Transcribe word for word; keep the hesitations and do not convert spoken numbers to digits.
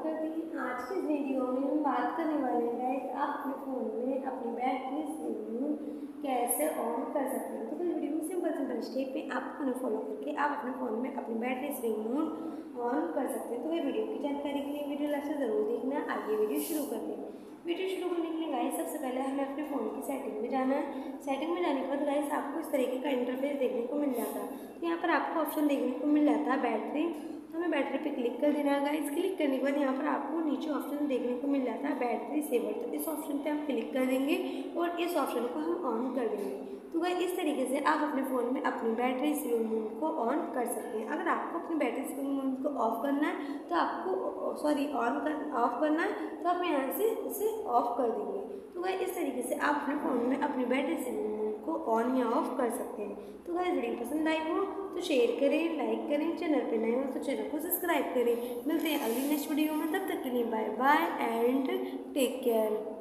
कर दी। आज के वीडियो में हम बात करने वाले हैं गाइस, आप अपने फ़ोन में अपनी बैटरी सेविंग कैसे ऑन कर सकते हैं। तो फिर वीडियो में सिंपल सिंपल स्टेप पे आपको उन्हें फॉलो करके आप अपने फ़ोन में अपनी बैटरी सेविंग ऑन कर सकते हैं। तो ये वीडियो की जानकारी के लिए वीडियो लास्ट से ज़रूर देखना। आइए वीडियो शुरू करते हैं। वीडियो शुरू करने के लिए गाइस सबसे पहले हमें अपने फ़ोन की सेटिंग में जाना है। सेटिंग में जाने के बाद गाइस आपको इस तरीके का इंटरफेस देखने को मिल जाता है। तो यहाँ पर आपको ऑप्शन देखने को मिल जाता है बैटरी। तो हमें बैटरी पे क्लिक कर देना है गाइस। क्लिक करने के बाद यहाँ पर आपको नीचे ऑप्शन देखने को मिल जाता है बैटरी सेवर। तो इस ऑप्शन पे हम क्लिक कर देंगे और इस ऑप्शन को हम ऑन कर देंगे। तो गाइस इस तरीके से आप अपने फ़ोन में अपनी बैटरी सेविंग मोड को ऑन कर सकते हैं। अगर आपको अपनी बैटरी सेविंग मोड को ऑफ करना है तो आपको सॉरी ऑन कर ऑफ करना है तो आप यहाँ से इसे ऑफ कर देंगे। तो गाइस इस तरीके से आप अपने फ़ोन में अपनी बैटरी सेविंग मोड को ऑन या ऑफ कर सकते हैं। तो गाइस वीडियो पसंद आई हो तो शेयर करें, लाइक करें, चैनल पे नए हो तो चैनल को सब्सक्राइब करें। मिलते हैं अगली नेक्स्ट वीडियो में, तब तक के लिए bye bye and take care.